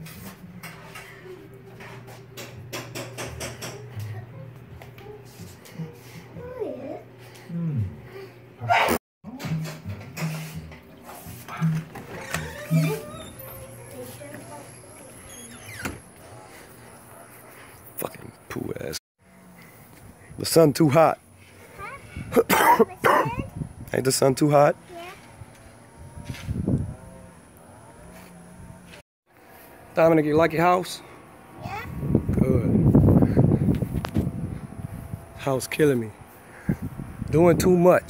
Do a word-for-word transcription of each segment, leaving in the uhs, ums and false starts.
Mm. Fucking poo ass. The sun too hot. Huh? Ain't the sun too hot? Yeah. Dominic, you like your house? Yeah. Good. House killing me. Doing too much.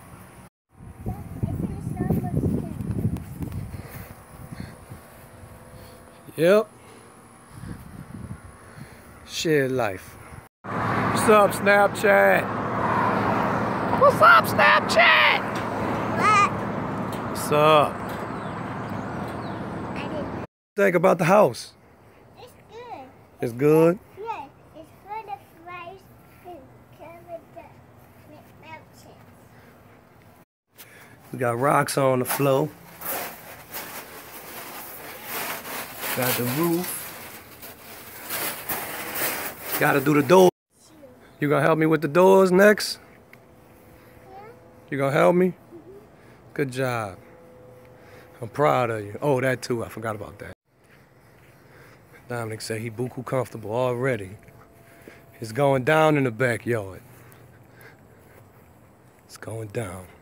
Yep. Shared life. What's up, Snapchat? What's up, Snapchat? What? What's up? I didn't. Think about the house. It's good. It's good. Yeah. It's full of rice and covered the mountains. We got rocks on the floor. Got the roof. Gotta do the door. You gonna help me with the doors next? Yeah. You gonna help me? Mm-hmm. Good job. I'm proud of you. Oh, that too. I forgot about that. Dominic said he buku comfortable already. It's going down in the backyard. It's going down.